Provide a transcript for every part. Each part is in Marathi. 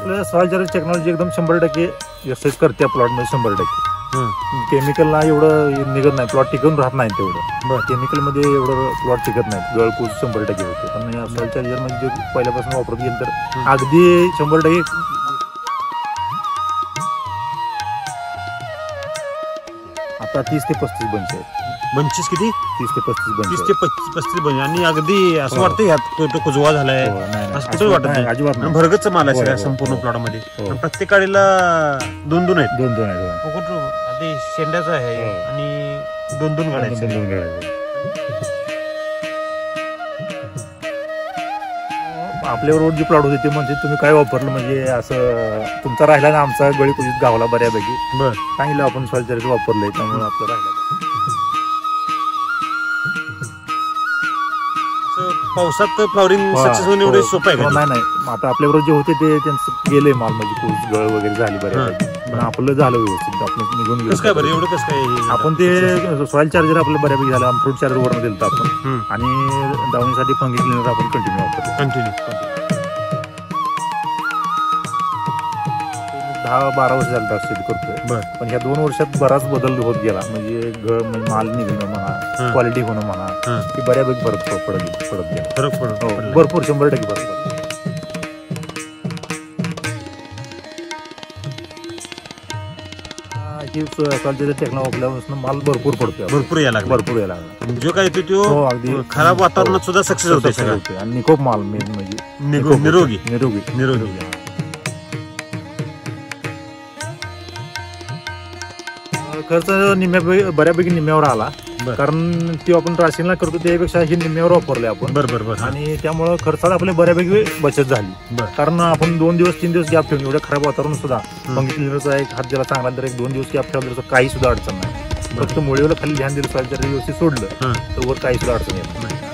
आपल्याला सॉइल चार्जर टेक्नॉलॉजी एकदम 100% एक्सरसाइज करते प्लॉट मध्ये 100%. केमिकलला एवढं निघत नाही, प्लॉट टिकून राहत नाही तेवढं. केमिकल मध्ये एवढं प्लॉट टिकत नाही, गळकूज 100% होते. पण सॉइल चार्जर म्हणजे पहिल्यापासून वापरत गेलं तर अगदी 100%. आता 30 ते 35 बंच आहेत. बंचेस किती? 30 ते 35 बंच. 30 ते 35 बंच. आणि अगदी असं वाटतं यात तो कुजवा झालाय असं कुठं वाटत नाही अजिबात. भरगतच माल आहे संपूर्ण प्लॉट मध्ये. प्रत्येक काडीला 2-2 आहेत. 2-2 आहेत. आधी शेंड्याचं आहे आणि 2-2 गाड्या. आपल्यावर जे प्लॉट होते ते म्हणजे तुम्ही काय वापरलं म्हणजे असं तुमचा राहिला ना, आमचा गळी कुजीत गावला बऱ्यापैकी. सांगितलं आपण सॉइल चार्जर वापरलंय त्यामुळे आपलं राहिलं. पावसात फ्लॉवरिंग सक्सेस होणे एवढे सोपं आहे का? नाही. आता आपल्याबरोबर जे होते ते त्यांचं गेले माल म्हणजे कुज गळ वगैरे झाली बऱ्यापैकी. पण आपलं झालं व्यवस्थित, आपलं निघून गेलं. कसं काय बरं एवढं कसं काय? आपण ते सॉइल चार्जर आपलं बऱ्यापैकी झालं. फ्रूट चार्जर वर दिलं आपण आणि दावणीसाठी फंगी क्लिनर आपण कंटिन्यू वापरतो. 10-12 वर्ष झालं शेती करतोय. पण ह्या 2 वर्षात बराच बदल होत गेला. म्हणजे माल निघणं म्हणा, क्वालिटी होणं म्हणा, की बऱ्यापैकी फरक पडत गेला. भरपूर 100% फरक पडतो. टेक्नॉलॉजी वापरल्यापासून माल भरपूर पडतोय. भरपूर यायला लागला. जो काय येतो तो अगदी खराब वातावरणात सुद्धा सक्सेस होते. आणि खूप माल म्हणजे निरोगी. खर्च बऱ्यापैकी निम्म्यावर आला. कारण ती आपण राशीनला करतो त्यापेक्षा ही निम्म्यावर वापरले आपण. बरोबर. आणि त्यामुळे खर्चात आपल्या बऱ्यापैकी बचत झाली. कारण आपण 2 दिवस 3 दिवस गॅप ठेवून एवढ्या खराब वातावरण सुद्धा फंगी क्लिनरचा एक हात ज्याला चांगला तर 1-2 दिवस गॅप ठेवला तर काही सुद्धा अडचण नाही. फक्त मुळीवर खाली ध्यान दिलं, सॉइल चार्जर व्यवस्थित सोडलं तर वर काही सुद्धा अडचण येत नाही.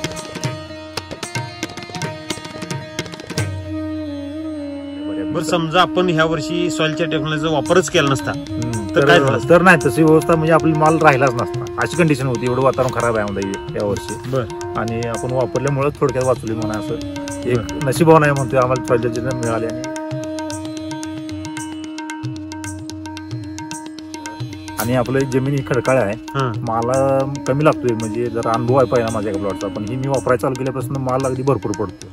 समजा आपण ह्या वर्षी सॉइलच्या टेक्नॉलॉजीचा वापरच केला नसता तर नाही तशी व्यवस्था म्हणजे आपली माल राहिलाच नसता. अशी कंडिशन होती. एवढं वातावरण खराब आहे या वर्षी. आणि आपण वापरल्यामुळे थोडक्यात वाचली म्हणा. असं एक नशिबाव नाही म्हणतोय आम्हाला सॉइल मिळाले. आणि आपलं जमीन ही खडकाळ आहे, माला कमी लागतोय. म्हणजे जरा अनुभव आहे पहिला माझ्या प्लॉटचा. पण ही मी वापरायला चालू केल्यापासून माल अगदी भरपूर पडतो.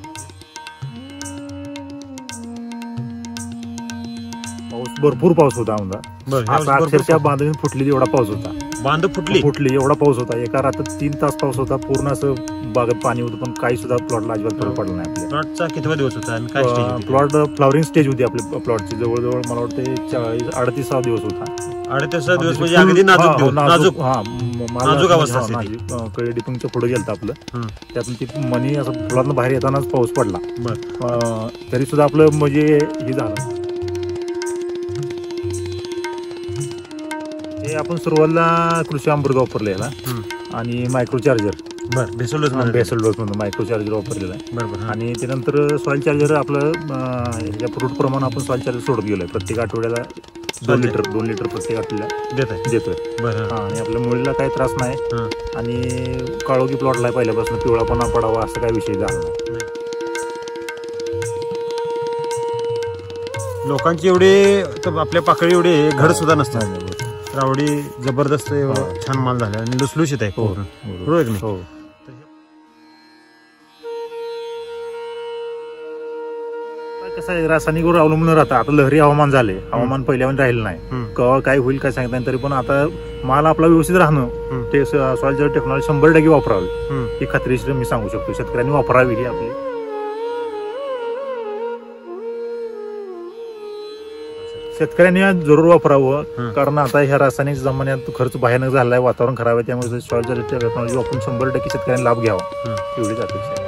भरपूर पाऊस होता आमचा. अक्षरशः बांधणी फुटली एवढा पाऊस होता. बांध फुटली एवढा पाऊस होता. एका रात्रात 3 तास पाऊस होता. पूर्ण असं बागेत पाणी होतं. पण काही सुद्धा प्लॉटला अजिबात फरक पडला नाही. आपल्या प्लॉटचा कितवा दिवस होता आणि काय प्लॉट फ्लॉवरिंग स्टेज होती आपल्या प्लॉटची. जवळजवळ मला वाटतं 38 दिवस होता. 38 दिवस म्हणजे अगदी नाजूक अवस्था. डिपिंगच्या पुढे गेलं आपलं. त्यातून ती मनी असं प्लॉटनं बाहेर येतानाच पाऊस पडला. तरी सुद्धा आपलं म्हणजे हे झालं. आपण सुरुवातीला कृषी अमृत वापरलेला आणि मायक्रो चार्जर बेसल डोस म्हणून मायक्रो चार्जर वापरलेला आहे. आणि त्यानंतर सॉइल चार्जर आपलं ह्याच्या फ्रूट प्रमाणे आपण सॉइल चार्जर सोडत गेलोय. प्रत्येक आठवड्याला 2 लिटर प्रत्येक आठवड्याला देतोय. आणि आपल्या मुलीला काही त्रास नाही. आणि काळोखी प्लॉटला पहिल्यापासून पिवळापणा पडावा असं काही विषय झाला नाही. लोकांची एवढे आपल्या पाकळी एवढे घड सुद्धा नसतात. आवडी जबरदस्त छान माल झाला आणि लुसलुशीत आहे. बरोबर की नाही? कसं आहे, रासायनिकवर अवलंबून राहतं. आता लहरी हवामान झाले. हवामान पहिल्यावर राहिलं नाही. केव्हा काय होईल काय सांगता नाही. तरी पण आता माल आपला व्यवस्थित राहणं ते सॉइल टेक्नॉलॉजी 100% वापरावी ही खात्रीशीर मी सांगू शकतो. शेतकऱ्यांनी वापरावी ही आपली. शेतकऱ्यांनी जरूर वापरावं. कारण आता ह्या रासायनिक जमान्यात खर्च भयानक झालाय. वातावरण खराब आहे. त्यामुळे सॉइल टेक्नॉलॉजी वापरून 100% शेतकऱ्यांनी लाभ घ्यावा एवढीच अपेक्षा आहे.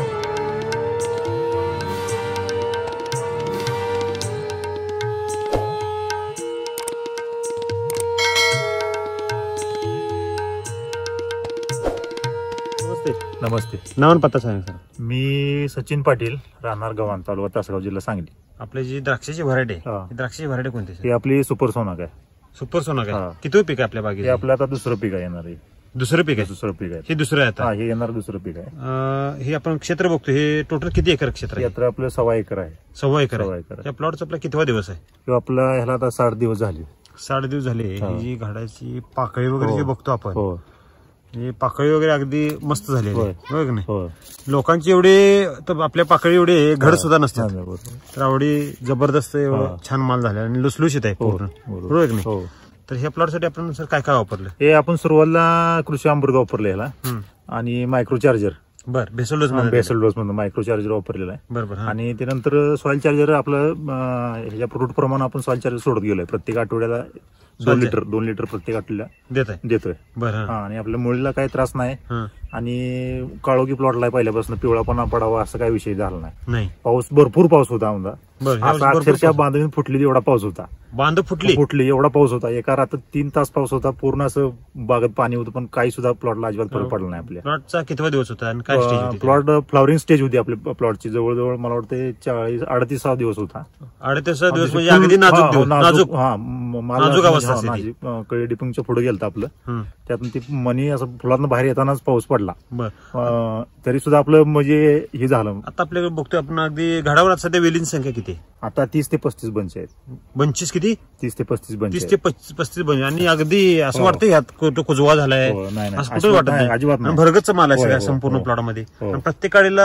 नमस्ते. नाव आणि पत्ता सांगा सर. मी सचिन पाटील, राहणार गव्हाण, तालुका तासगाव, जिल्हा सांगली. आपली जी द्राक्षाची व्हरायटी आहे, द्राक्षाची व्हरायटी कोणती? ही आपली सुपर सोनाक आहे. सुपर सोनाक आहे. किती पीक आहे आपल्या बागेत? हे आपलं आता दुसरं पीक आहे येणार आहे. दुसरं पीक आहे. दुसरं पीक आहे. हे दुसरं आहे हा, आता. हे येणार दुसरं पीक आहे. हे आपण क्षेत्र बघतो, हे टोटल किती एकर क्षेत्र आहे? यात्रा आपलं 1.25 एकर आहे. 1.25 एकर सव्वा आहे. एकर आहे. त्या प्लॉटचा आपला कितवा दिवस आहे? किंवा आपला ह्याला आता 60 दिवस झाले. 60 दिवस झाले. हा. ही जी झाडाची पाकळी वगैरे हो. जे बघतो आपण, हो ही पाकळी वगैरे अगदी मस्त झाली होय. बघ की नाही. हो लोकांची एवढे तर आपल्या पाकळी एवढे घड सुद्धा नसतात. नाही, बरोबर. तर आवडी जबरदस्त एवढं हा. छान माल झाला आणि लुसलुशीत आहे हो, पूर्ण. बरोबर. बरोबर की नाही. हो. तर ह्या प्लॉट साठी आपण सर काय काय वापरलं? हे आपण सुरुवातीला कृषी अमृत वापरलं ह्याला हम्म. आणि मायक्रो चार्जर, बर बेसल डोस बेसल डोस म्हणून मायक्रो चार्जर वापरलेला आहे. बरोबर. हा. आणि त्यानंतर सॉइल चार्जर आपलं ह्याच्या फ्रूट प्रमाण आपण सॉइल चार्जर सोडत गेलोय. प्रत्येक आठवड्याला 2 लिटर प्रत्येक आठवड्याला देत आहे. देतोय. बरं. हा, आणि आपल्या मुलीला काही त्रास नाही हा. आणि काळोखी प्लॉटला पहिल्यापासून पिवळापणा पडावा असं काही विषय झाला नाही. नाही. भरपूर पाऊस होता आमचा. बरं. ह्या वर्षी असा भरपूर अक्षरशः बांधणी फुटली एवढा पाऊस होता. बांध फुटली. एवढा पाऊस होता. एका रात्री 3 तास पाऊस होता. पूर्ण असं बागेत पाणी होतं, पण काही सुद्धा प्लॉटला अजिबात फरक पडला नाही आपल्या. प्लॉटचा कितवा दिवस होता आणि काय स्टेज होती? प्लॉट फ्लॉवरिंग स्टेज होती आपल्या प्लॉटची. जवळजवळ मला वाटतं 38 दिवस होता. 38 दिवस म्हणजे अगदी नाजूक दिवस. नाजूक नाजूक अवस्था असते ती. कळी डिपिंगच्या पुढे गेलता आपलं. हम्म. त्यातून ती मनी असं फुलातनं बाहेर येतानाच पाऊस पडला. बर. तरी सुद्धा आपलं म्हणजे हे झालं. आता आपल्याकडे बघतोय आपण अगदी घडावर सध्या वेलींची संख्या किती आहे? आता 30 ते 35 बंच आहेत. 25 किती? 30 ते 35 बंच 30 आहेत. ते 35 बंच. आणि अगदी असं हो. वाटतं यात कुठं कुजवा झालाय हो, नाही, नाही. असं कुठं वाटत नाही, नाही. अजिबात नाही. आणि भरगतचा माल आहे होय, सगळ्या हो, संपूर्ण हो. प्लॉटमध्ये. हो. आणि प्रत्येक काडीला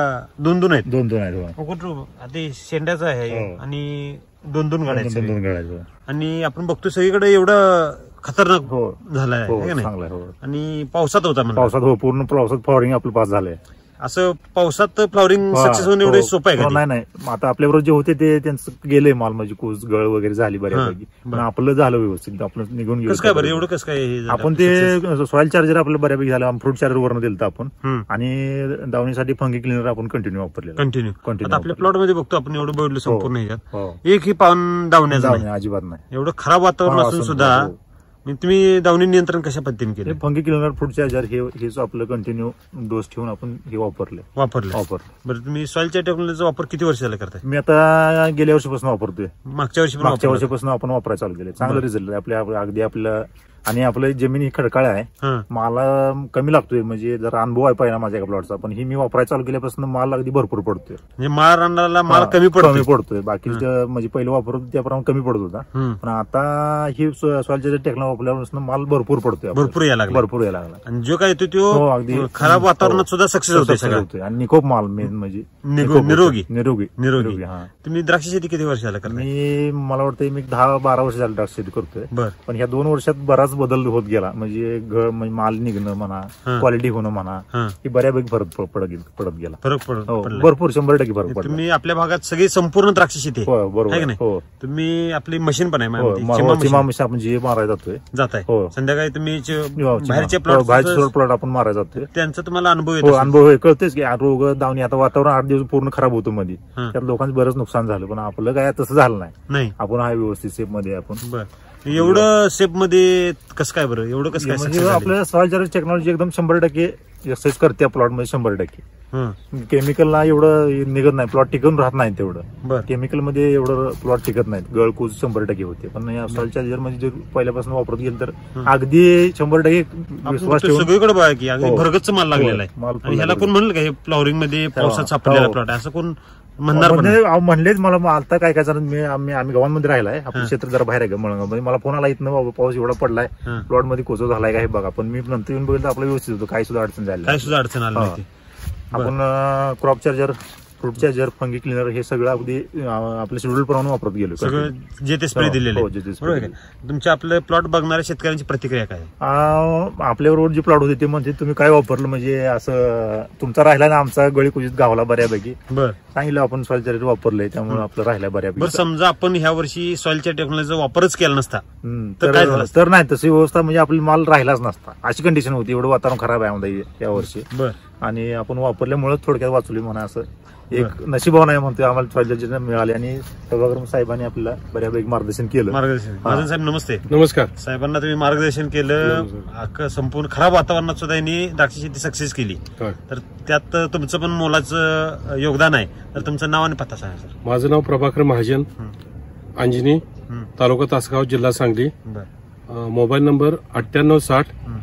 2 आहेत. 2 आहेत. हो. कुठं आता शेंड्याचं आहे हो. आणि 2 गाड्या 2 गळायचं. आणि आपण बघतो सगळीकडे एवढं खतरनाक हो. झालाय हो, है का नाही? चांगलं आहे. हो. आणि पावसात होता म्हणजे पावसात हो, पूर्ण पावसात फ्लॉवरिंग आपलं पास झालंय. असं पावसात फ्लॉवरिंग सक्सेस होणं एवढं सोपं आहे हो, का? नाही नाही. आता आपल्याबरोबर जे होते ते त्यांचं गेले माल, म्हणजे कुस गळ वगैरे झाली बऱ्यापैकी. हा, पण आपलं झालं व्यवस्थित. आपलं निघून कसं काय बरं एवढं कसं काय हे झालं? आपण ते सॉइल चार्जर आपलं बऱ्यापैकी झालं. फ्रूट चार्जर वरनं दिलं आपण. हम्म. आणि दावणीसाठी फंगी क्लिनर आपण कंटिन्यू वापरलेलं. कंटिन्यू. आता आपल्या प्लॉट मध्ये बघतो आपण एवढं बघितलं संपूर्ण ह्याच्यात हो. एकही पान दावण्याचं नाही. अजिबात नाही. एवढं खराब वातावरण हा, असून असून सुद्धा हो. मग तुम्ही दावणी नियंत्रण कशा पद्धतीने हे केलं? फंगी क्लिनर फ्रूट चार्जर हेच आपलं कंटिन्यू डोस ठेवून आपण हे वापरले. वापरलं. बरं, तुम्ही सॉइलच्या टेक्नॉलॉजीचा वापर किती वर्ष झाला करताय? मी आता गेल्या वर्षीपासून वापरतोय. मागच्या वर्षी पण मागच्या वापरलं? वर्षीपासून आपण वापरायला चालू केले. चांगलं बरं. रिझल्ट आपल्या अगदी आपलं. आणि आपलं जमीन ही खडकाळ आहे. हा. मला कमी लागतोय, म्हणजे जरा अनुभव आहे पहिला माझ्या एका प्लॉटचा. पण ही मी वापरायला चालू केल्यापासून माल अगदी भरपूर पडतोय. म्हणजे माल रानाला माल हा, कमी पडतो. बाकी म्हणजे पहिलं वापरत होतो त्याप्रमाणे कमी पडत होता. पण आता ही सॉइलच्या टेक्नॉलॉजी वापरल्यापासून माल भरपूर पडतोय. भरपूर यायला लागला. भरपूर यायला लागला. आणि जो काय येतो हो, तो अगदी. खराब वातावरणात सुद्धा सक्सेस होतोय Success सगळं. होतोय. आणि निकोप माल मेन म्हणजे निरोगी. निरोगी. हा. तुम्ही द्राक्ष शेती किती वर्ष झाला करताय? मला वाटतं मी 10-12 वर्ष झालं द्राक्ष शेती करतोय. बर. पण ह्या 2 वर्षात बराच बदल होत गेला. म्हणजे माल निघणं म्हणा, हा. क्वालिटी होणं म्हणा, हा. ही बऱ्यापैकी फरक पडत गेला. फरक हो, पडला. भरपूर 100% फरक पडला. तुम्ही आपल्या भागात सगळी संपूर्ण द्राक्ष शेती आहे. हो, आहे बरोबर. की नाही? हो, तुम्ही आपली मशीन पण आहे हो. माझ्यामध्ये. चिमा मशी आपण जे मारायला जातोय. जात आहे. हो. संध्याकाळी तुम्ही हो, बाहेरचे बाहेरचे प्लॉट प्लॉट आपण मारायला जातोय. त्यांचा तुम्हाला अनुभव हो, येतो. अनुभव आहे. कळतेच की रोग दावणी. आता वातावरण 8 दिवस पूर्ण खराब होतं मध्ये. हा. त्यात लोकांचं बरंच नुकसान झालं. पण आपलं काय तसं झालं नाही. नाही. आपण आहे व्यवस्थित सेफ मध्ये आपण. बर. एवढं सेफ मध्ये कसं काय बरं? एवढं कसं काय म्हणजे success झालं? आपल्या सॉइल चार्जर टेक्नॉलॉजी एकदम 100% एक्सरसाइज करते प्लॉट मध्ये 100%. हं. केमिकलला एवढं निघत नाही. प्लॉट टिकून राहत नाही तेवढं. बर. केमिकल मध्ये एवढं प्लॉट टिकत नाहीत. गळकूज 100% होते. पण या सॉइल चार्जर मध्ये जे पहिल्यापासून वापरत गेलं तर अगदी 100% विश्वास ठेवून. सगळीकडे बघा की अगदी हो. भरगतच माल लागलेला हो, माल आहे. आणि ह्याला कोण म्हणलं का हे फ्लॉवरिंग मध्ये पावसात हो. सापडलेला हो. प्लॉट आहे असं कोण म्हणणार पण नाही. म्हणजे म्हणलेच मला आता काय जण आम्ही गावांमध्ये राहिलाय. आपलं क्षेत्र जरा बाहेर आहे मळंगामध्ये. मला फोन आला इथनं बाबा पाऊस एवढा पडलाय, हं. प्लॉट मध्ये कोचो झालाय का हे बघा. पण मी नंतर येऊन बघितलं आपलं व्यवस्थित होतं. काही सुद्धा अडचण झाली काय नाही. सुद्धा अडचण आली नाही ती. आपण crop charger, fruit charger, fungi cleaner हे सगळं अगदी आपल्या शेड्यूल प्रमाणे वापरत गेलो. सगळं जे ते स्प्रे हो, दिलेले हो, आहे. जे ते spray बरोबर आहे का? तुमच्या आपलं प्लॉट बघणाऱ्या शेतकऱ्यांची प्रतिक्रिया काय आहे? आपल्याबरोबर जे प्लॉट होते ते म्हणजे तुम्ही काय वापरलं, म्हणजे असं तुमचा राहिला ना, आमचा गळी कुशीत गावला बऱ्यापैकी. बर. सांगितलं आपण सॉइल चार्जर वापरलंय त्यामुळे आपलं राहिला बऱ्यापैकी. बरं, समजा आपण ह्या वर्षी सॉइलच्या टेक्नॉलॉजीचा वापरच केला नसता तर काय झालं? तर नाही, तशी व्यवस्था म्हणजे आपली माल राहिलाच नसता. अशी कंडिशन होती. एवढं वातावरण खराब आहे आमदा या वर्षी. बर. आणि आपण वापरल्यामुळे थोडक्यात वाचवली म्हणा. असं एक नशिबाव आहे म्हणतोय आम्हाला सॉइल चार्जर मिळाले. आणि सभागृह साहेबांनी आपल्याला बऱ्यापैकी मार्गदर्शन केलं. मार्गदर्शन. महाजन साहेब नमस्ते. नमस्कार. साहेबांना तुम्ही मार्गदर्शन केलं. अख्खं संपूर्ण खराब वातावरणात सुद्धा यांनी द्राक्ष शेती सक्सेस केली. होय. तर त्यात तुमचं पण मोलाचं योगदान आहे. तर तुमचं नाव आणि पत्ता सांगा सर. माझं नाव प्रभाकर महाजन, अंजनी, तालुका तासगाव, जिल्हा सांगली. बर. Mobile number 9860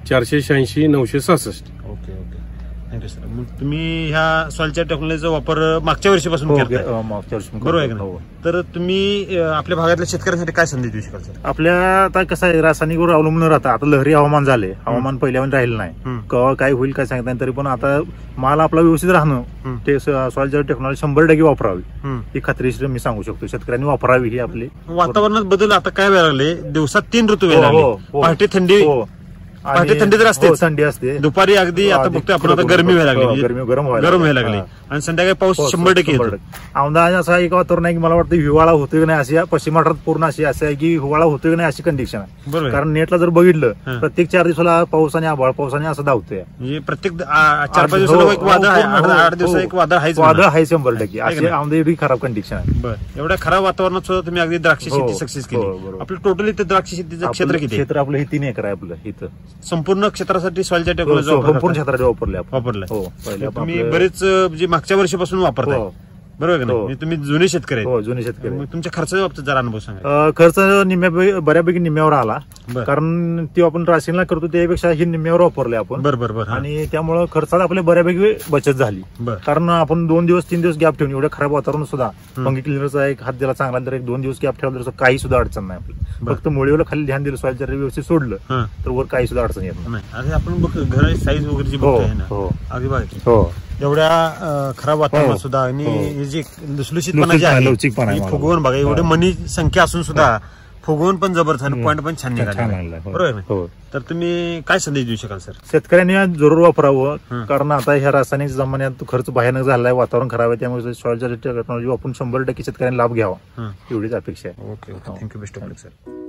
486 966. Okay okay, thank you sir. मग तुम्ही ह्या सॉइलच्या टेक्नॉलॉजीचा वापर मागच्या वर्षीपासून करताय, मागच्या वर्षी बरोबर आहे का नाही? हो. तर तुम्ही आपल्या भागातल्या शेतकऱ्यांसाठी काय संदेश देऊ शकाल सर? आपल्या आता कसं आहे, रासायनिकवर अवलंबून राहता. आता लहरी हवामान झाले, हवामान पहिल्यावर राहिलं नाही, केव्हा काय होईल काय सांगता नाही. तरी पण आता माल आपला व्यवस्थित राहणं, ते सॉइल टेक्नॉलॉजी 100% वापरावी ही खात्रीशीर मी सांगू शकतो. शेतकऱ्यांनी वापरावी ही आपली. वातावरणात बदल आता काय व्हायला लागले, दिवसात 3 ऋतू व्हायला हो, लागले. हो. पहाटे थंडी, पहाटे थंडी तर असते, थंडी असते. दुपारी अगदी आता बघतोय आपण आता गरमी व्हायला लागली, गरम व्हायला लागली, आणि संध्याकाळी पाऊस 100% येतो. औंधा असा एक वातावरण आहे की मला वाटतं हिवाळा होतोय की नाही अशी, पश्चिम महाराष्ट्रात पूर्ण अशी आहे की हिवाळा होतोय की नाही अशी कंडिशन आहे. बरोबर. कारण नेटला जर बघितलं प्रत्येक 4 दिवसाला पाऊस आणि आभाळ पावसाने असं धावतोय. म्हणजे प्रत्येक 4-5 दिवसाला एक वादळ आहे, 8 दिवसाला एक वादळ आहेच. वादळ आहे 100%. अशी औंधा एवढी खराब कंडिशन आहे. बरं, एवढ्या खराब वातावरणात सुद्धा तुम्ही अगदी द्राक्ष शेती सक्सेस केली. बरोबर. आपलं टोटली द्राक्ष शेतीचं क्षेत्र किती आहे? क्षेत्र आपलं हे 3 एकर आहे आपलं इथं. संपूर्ण क्षेत्रासाठी सॉइलच्या टेक्नॉलॉजी संपूर्ण क्षेत्रात वापरले आपण. वापरलंय. हो, पहिले तुम्ही बरेच म्हणजे मागच्या वर्षीपासून वापरताय, हो. बरोबर का नाही? हो. म्हणजे तुम्ही जुने शेतकरी आहेत. हो, जुने शेतकरी. मग तुमच्या खर्चाच्या बाबतीत जरा अनुभव सांगा. खर्च बऱ्यापैकी निम्म्यावर आला. बरं. कारण ती आपण राशीनला करतो त्यापेक्षा ही निम्म्यावर वापरले आपण. बरोबर. आणि त्यामुळे खर्चात आपल्या बऱ्यापैकी बचत झाली. बरं. कारण आपण 2 दिवस 3 दिवस गॅप ठेवून एवढं खराब वातावरण सुद्धा फंगी क्लिनरचा एक हात दिला चांगला तर 1-2 दिवस गॅप ठेवला तर काही सुद्धा अडचण नाही आपली. फक्त मुळीवर खाली ध्यान दिलं, सॉइल चार्जर व्यवस्थित सोडलं तर वर काही सुद्धा अडचण येत नाही. आणि आपण घर साईज वगैरे जी बघतोय ना, हो. अगदी बघा हो. एवढ्या खराब वातावरणात सुद्धा आणि हे जे लुसलुशीतपणा जे आहे, लवचिकपणा आहे, फुगवून बघा, एवढे मनी संख्या असून सुद्धा फुगवून पण जबरदस्त आणि पॉईंट पण छान निघाला, बरोबर ना? हो. तर तुम्ही काय संदेश देऊ शकाल सर? शेतकऱ्यांनी जरूर वापरावं. कारण आता ह्या रासायनिक जमान्यात खर्च भयानक झालाय, वातावरण खराब आहे. त्यामुळे सॉइल टेक्नॉलॉजी वापरून 100% शेतकऱ्यांनी लाभ घ्यावा एवढीच अपेक्षा आहे. Okay, thank you, best of luck sir.